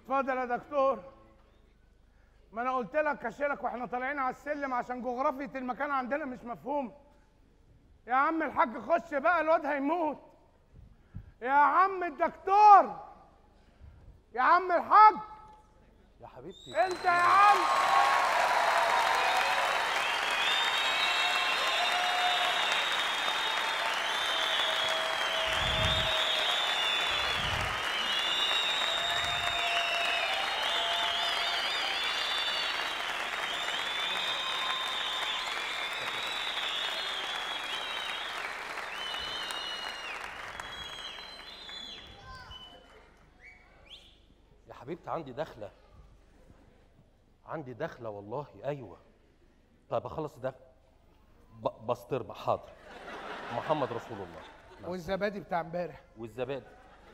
اتفضل يا دكتور. ما انا قلت لك اشيلك واحنا طالعين على السلم عشان جغرافية المكان عندنا مش مفهوم. يا عم الحاج خش بقى، الواد هيموت. يا عم الدكتور، يا عم الحاج. يا حبيبتي انت يا عم. حبيبتي عندي دخلة والله. ايوه طيب اخلص ده بسطرمة. حاضر. محمد رسول الله. والزبادي بتاع امبارح. والزبادي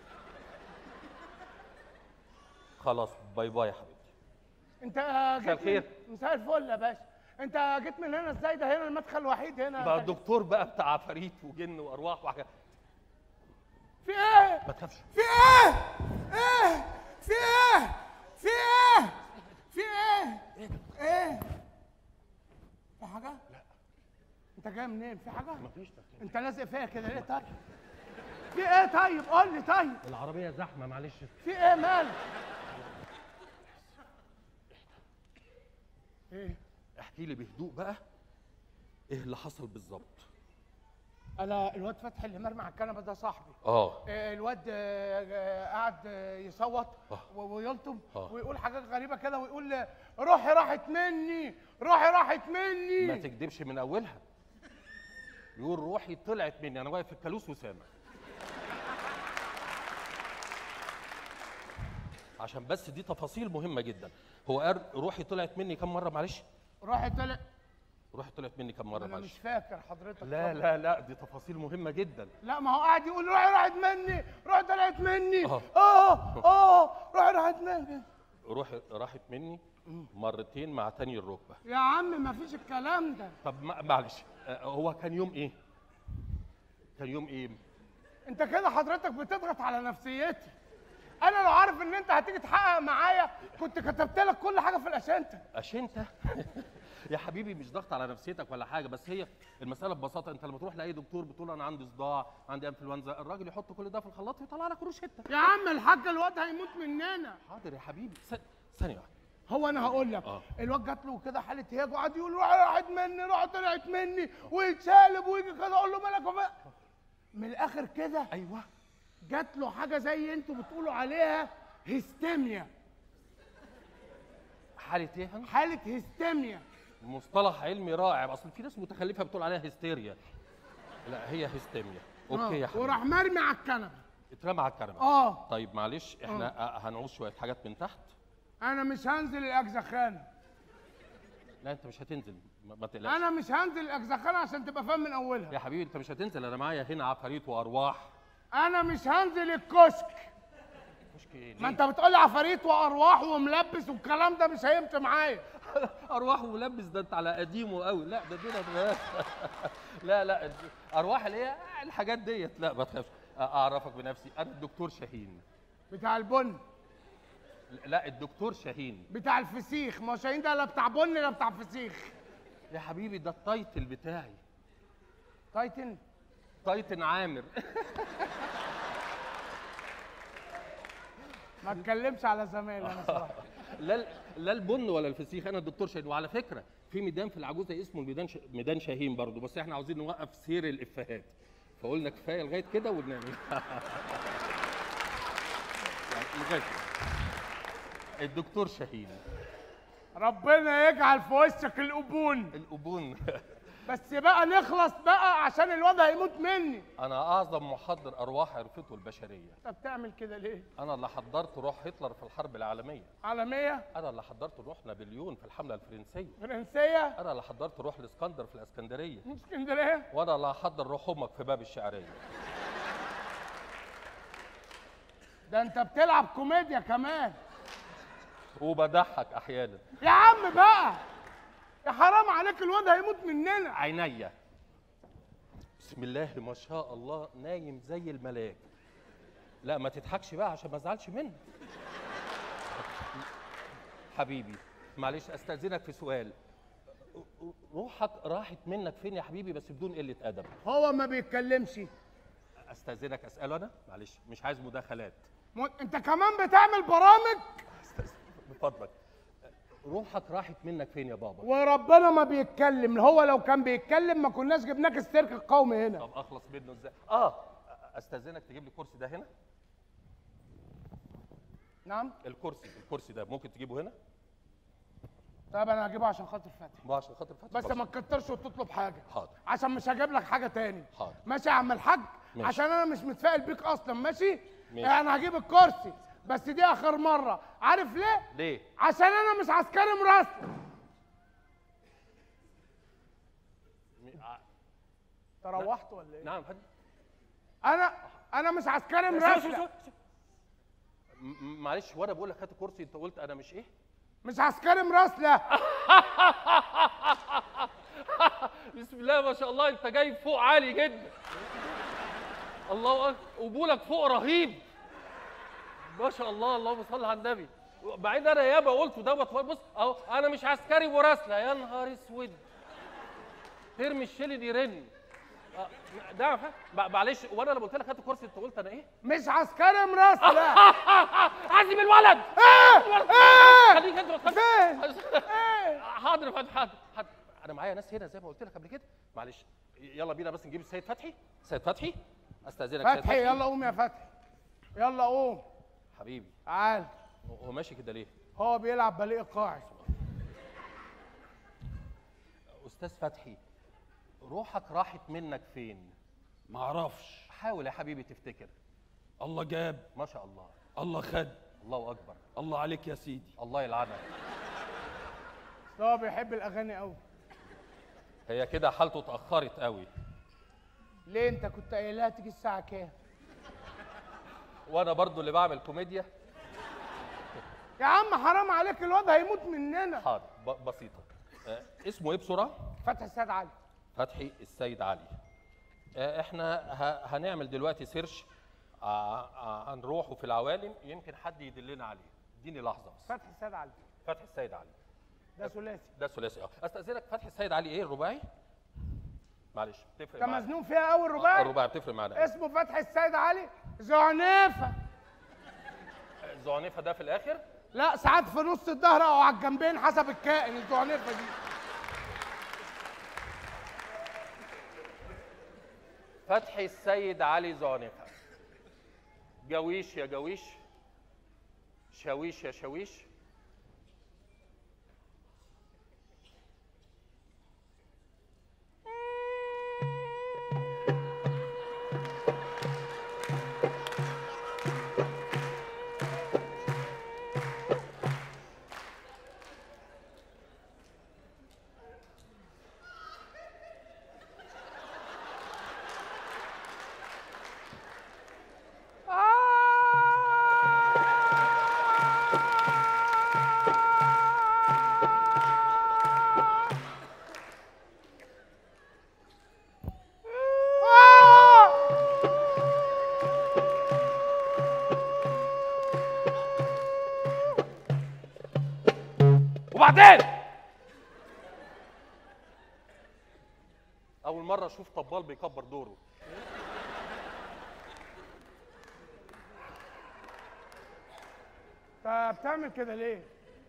خلاص. باي باي يا حبيبتي. انت جيت مساء الخير. مساء الفل يا باشا. انت جيت من هنا ازاي؟ ده هنا المدخل الوحيد هنا. بقى الدكتور بقى بتاع عفاريت وجن وارواح وحاجات. في ايه؟ ما تخافش. في ايه؟ ايه؟ في ايه؟ في ايه؟ في ايه؟ ايه؟ في حاجة؟ لا. انت جاي منين؟ في حاجة؟ مفيش تفكير. انت لازق فيا كده ليه طيب؟ في ايه طيب؟ قول لي طيب. العربية زحمة معلش. في ايه مالك؟ ايه؟ احكي لي بهدوء بقى ايه اللي حصل بالظبط. انا الواد فتحي اللي مرمي على الكنبه ده صاحبي. الواد قاعد يصوت ويلطم ويقول حاجات غريبه كده ويقول روحي راحت مني، روحي راحت مني. ما تكدبش من اولها. يقول روحي طلعت مني. انا واقف في الكالوس وسامع. عشان بس دي تفاصيل مهمه جدا. هو قال روحي طلعت مني كم مره معلش؟ روحي طلعت مني كم مره انا معلش؟ مش فاكر حضرتك. لا لا لا دي تفاصيل مهمه جدا. لا ما هو قاعد يقول روحي راحت مني، روحي طلعت مني. روحي راحت مني. روحي راحت مني مرتين مع تاني الركبه. يا عم ما فيش الكلام ده. طب معلش هو كان يوم ايه؟ انت كده حضرتك بتضغط على نفسيتي. انا لو عارف ان انت هتيجي تحقق معايا كنت كتبت لك كل حاجه في الاشنطه. اشنطه؟ يا حبيبي مش ضغط على نفسيتك ولا حاجه، بس هي المساله ببساطه. انت لما تروح لاي دكتور بتقول انا عندي صداع، عندي انفلونزا، الراجل يحط كل ده في الخلاط ويطلع لك روشته. يا عم الحاج الواد هيموت مننا. حاضر يا حبيبي. ثانيه واحده. هو انا هقول لك الواد جات له كده حاله هياج وقعد يقول روحي راحت مني، روحي طلعت مني ويتشالب ويجي كده اقول له مالك من الاخر كده. ايوه جات له حاجه زي انتوا بتقولوا عليها هيستيميا. حاله ايه؟ حاله هيستيميا. مصطلح علمي رائع. اصل في ناس متخلفه بتقول عليها هستيريا. لا هي هيستيميا. اوكي يا حبيبي. وراح مرمي على الكنبه. اترمى على الكنبه. طيب معلش احنا هنعوز شويه حاجات من تحت. انا مش هنزل الاجزخانه. لا انت مش هتنزل ما تقلقش. انا مش هنزل الاجزخانه عشان تبقى فاهم من اولها. يا حبيبي انت مش هتنزل. انا معايا هنا عفاريت وارواح. انا مش هنزل الكشك. كشك ايه؟ ما انت بتقول لي عفاريت وارواح وملبس والكلام ده مش هيمشي معايا. ارواح وملبس ده انت على قديمه قوي. لا ده دي لا ارواح اللي هي الحاجات ديت. لا ما تخافش اعرفك بنفسي. انا الدكتور شاهين بتاع البن. لا الدكتور شاهين بتاع الفسيخ. ما هو شاهين ده لا بتاع بن لا بتاع فسيخ يا حبيبي. ده التايتل بتاعي. تايتن عامر. ما اتكلمش على زمايلي انا صراحه. لا البن ولا الفسيخ. انا الدكتور شاهين. وعلى فكره في ميدان في العجوزه اسمه ميدان شاهين برضه، بس احنا عاوزين نوقف سير الافيهات فقلنا كفايه لغايه كده ونعمل. لغايه الدكتور شاهين. ربنا يجعل في وشك القبون. بس بقى نخلص بقى عشان الواد هيموت مني. انا اعظم محضر ارواح عرفته البشريه. انت بتعمل كده ليه؟ انا اللي حضرت روح هتلر في الحرب العالميه. انا اللي حضرت روح نابليون في الحمله الفرنسيه. انا اللي حضرت روح الاسكندر في الاسكندريه. وانا اللي هحضر روح امك في باب الشعريه. ده انت بتلعب كوميديا كمان وبضحك احيانا. يا عم بقى يا حرام عليك الواد هيموت مننا. عينيا. بسم الله ما شاء الله نايم زي الملاك. لا ما تضحكش بقى عشان ما ازعلش منك. ما حبيبي معلش استاذنك في سؤال، روحك راحت منك فين يا حبيبي بس بدون قله ادب؟ هو ما بيتكلمش. استاذنك اساله انا، معلش مش عايز مداخلات. انت كمان بتعمل برامج؟ من فضلك روحك راحت منك فين يا بابا؟ وربنا ما بيتكلم، هو لو كان بيتكلم ما كناش جبناك السيرك القومي هنا. طب اخلص منه ازاي؟ استاذنك تجيب لي الكرسي ده هنا. نعم؟ الكرسي ده ممكن تجيبه هنا؟ طب انا هجيبه عشان خاطر فتحي. ما عشان خاطر فتحي بس ما تكترش وتطلب حاجه. حاضر. عشان مش هجيب لك حاجه تاني. حاضر. ماشي يا عم الحاج؟ ماشي. عشان انا مش متفائل بيك اصلا. ماشي؟ ماشي. انا هجيب الكرسي بس دي اخر مره. عارف ليه؟ ليه؟ عشان انا مش عسكري مراسل. تروحت ولا ايه؟ نعم فندم. انا مش عسكري مراسل. معلش وانا بقول لك هات الكرسي انت قلت انا مش ايه؟ مش عسكري مراسله. بسم الله ما شاء الله انت جاي فوق عالي جدا. الله اكبر قبولك فوق رهيب ما شاء الله. اللهم صل على النبي. مع ان انا ياما قلت دوت. بص اهو انا مش عسكري مراسله. يا نهار اسود ترمي الشيل يرن. ده معلش وانا لما قلت لك هات الكرسي انت قلت انا ايه؟ مش عسكري مراسله. عازم الولد. خليك انت فين؟ حاضر يا فندم حاضر. انا معايا ناس هنا زي ما قلت لك قبل كده. معلش يلا بينا بس نجيب السيد فتحي. سيد فتحي استاذنك. فتحي يلا قوم يا فتحي. يلا قوم حبيبي. تعال. هو ماشي كده ليه؟ هو بيلعب باليه قاعد. استاذ فتحي روحك راحت منك فين؟ معرفش. حاول يا حبيبي تفتكر. الله جاب. ما شاء الله. الله خد. الله اكبر. الله عليك يا سيدي. الله يلعنك. هو بيحب الاغاني قوي. هي كده حالته اتاخرت قوي. ليه انت كنت قايلها تيجي الساعه كام؟ وانا برضو اللي بعمل كوميديا. يا عم حرام عليك الواد هيموت مننا. حاضر بسيطه. اسمه ايه بسرعه؟ فتحي السيد علي. فتحي السيد علي. احنا هنعمل دلوقتي سيرش عن روحه في العوالم، يمكن حد يدلنا عليه. اديني لحظه بس. فتحي السيد علي. فتحي السيد علي ده ثلاثي. ده ثلاثي. استاذنك فتحي السيد علي ايه الرباعي؟ معلش بتفرق معانا. انت مزنوق فيها قوي الرباعي؟ الرباعي بتفرق معانا. اسمه فتحي السيد علي زعنفه. الزعنفه ده في الاخر؟ لا ساعات في نص الظهر او على الجنبين حسب الكائن. الزعنفه دي فتحي السيد علي زعنفه. جويش يا جويش، شاويش يا شاويش. وبعدين اول مره اشوف طبال بيكبر دوره. انت بتعمل كده ليه؟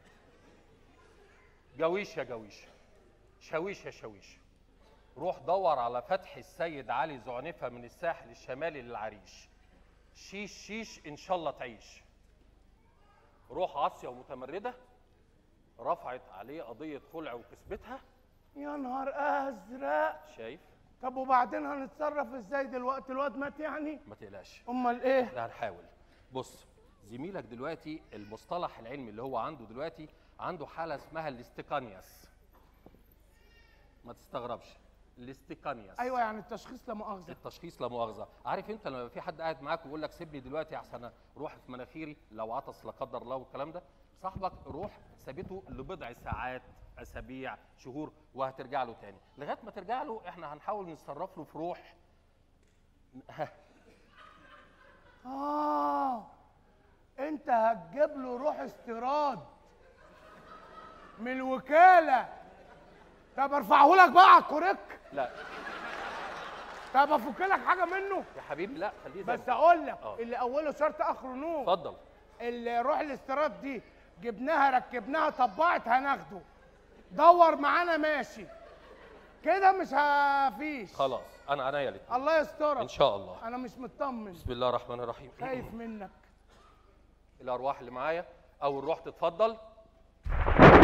جويش يا جويش، شاويش يا شاويش. روح دور على فتحي السيد علي زعنفه من الساحل الشمالي للعريش. شيش شيش ان شاء الله تعيش. روح عاصيه ومتمرده رفعت عليه قضيه خلع وكسبتها. يا نهار ازرق. شايف؟ طب وبعدين هنتصرف ازاي دلوقتي؟ الواد مات يعني؟ ما تقلقش. امال ايه؟ لا هنحاول. بص زميلك دلوقتي المصطلح العلمي اللي هو عنده دلوقتي عنده حاله اسمها الاستيقانياس. ما تستغربش الاستيقانياس. ايوه يعني التشخيص لا مؤاخذه. التشخيص لا مؤاخذه. عارف انت لما في حد قاعد معاك ويقول لك سيبني دلوقتي احسن روح في مناخيري لو عطس لا قدر الله والكلام ده، صاحبك روح ثابته لبضع ساعات اسابيع شهور وهترجع له تاني. لغايه ما ترجع له احنا هنحاول نتصرف له في روح. انت هتجيب له روح استيراد. من الوكاله. طب ارفعه لك بقى على الكوريك. لا طب افك لك حاجه منه يا حبيبي، لا خليه زي بس اقول لك آه. اللي اوله شرط اخره نور. اتفضل. اللي روح الاستيراد دي جبناها ركبناها طبعت هناخده، دور معانا ماشي كده مش هفيش. خلاص انا عينيا الاتنين الله يسترك ان شاء الله. انا مش مطمن. بسم الله الرحمن الرحيم. خايف منك. الارواح اللي معايا اول روح تتفضل.